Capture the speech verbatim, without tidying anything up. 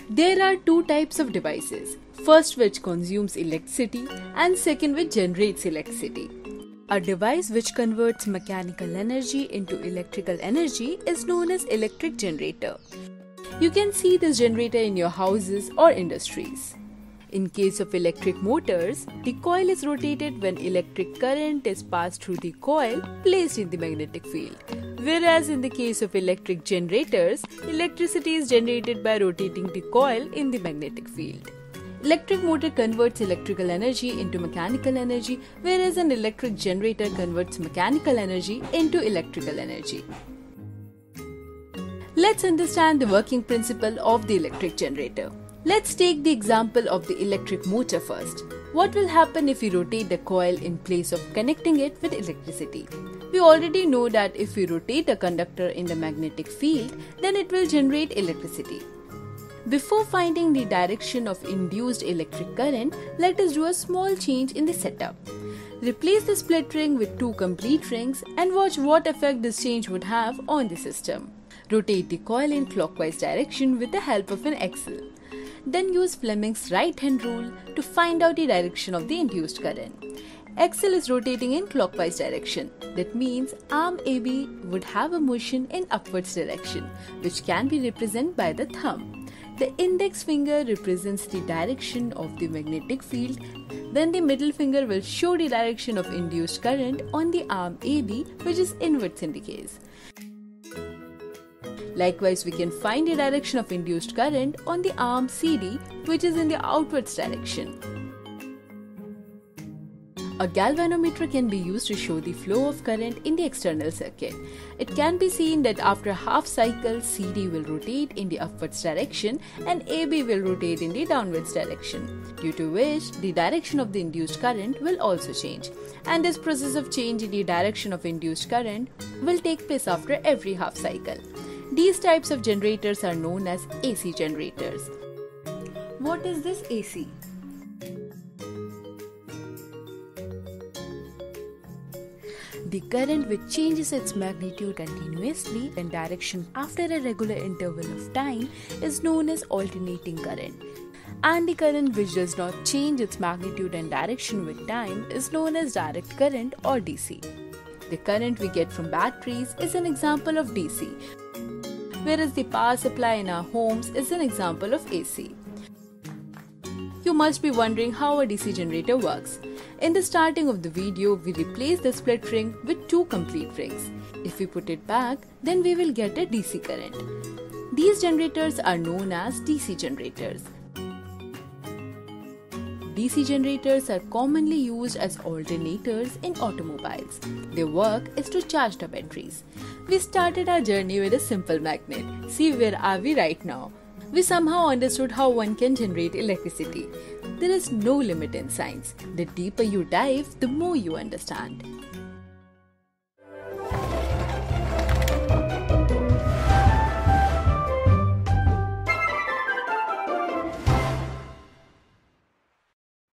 There are two types of devices. First, which consumes electricity, and second, which generates electricity. A device which converts mechanical energy into electrical energy is known as electric generator. You can see this generator in your houses or industries. In case of electric motors, the coil is rotated when electric current is passed through the coil placed in the magnetic field. Whereas in the case of electric generators, electricity is generated by rotating the coil in the magnetic field. Electric motor converts electrical energy into mechanical energy, whereas an electric generator converts mechanical energy into electrical energy. Let's understand the working principle of the electric generator. Let's take the example of the electric motor first. What will happen if we rotate the coil in place of connecting it with electricity? We already know that if we rotate a conductor in the magnetic field, then it will generate electricity. Before finding the direction of induced electric current, let us do a small change in the setup. Replace the split ring with two complete rings and watch what effect this change would have on the system. Rotate the coil in clockwise direction with the help of an axle. Then use Fleming's right-hand rule to find out the direction of the induced current. Axle is rotating in clockwise direction. That means arm A B would have a motion in upwards direction, which can be represented by the thumb. The index finger represents the direction of the magnetic field. Then the middle finger will show the direction of induced current on the arm A B, which is inwards in the case. Likewise, we can find the direction of induced current on the arm C D, which is in the outwards direction. A galvanometer can be used to show the flow of current in the external circuit. It can be seen that after a half cycle, C D will rotate in the upwards direction and A B will rotate in the downwards direction, due to which the direction of the induced current will also change. And this process of change in the direction of induced current will take place after every half cycle. These types of generators are known as A C generators. What is this A C? The current which changes its magnitude continuously and direction after a regular interval of time is known as alternating current. And the current which does not change its magnitude and direction with time is known as direct current or D C. The current we get from batteries is an example of D C, whereas the power supply in our homes is an example of A C. You must be wondering how a D C generator works. In the starting of the video, we replace the split ring with two complete rings. If we put it back, then we will get a D C current. These generators are known as D C generators. D C generators are commonly used as alternators in automobiles. Their work is to charge the batteries. We started our journey with a simple magnet. See where are we right now? We somehow understood how one can generate electricity. There is no limit in science. The deeper you dive, the more you understand.